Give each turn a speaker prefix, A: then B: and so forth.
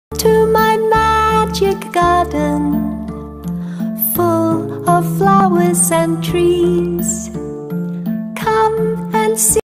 A: to my magic garden, full of flowers and trees. Come and see.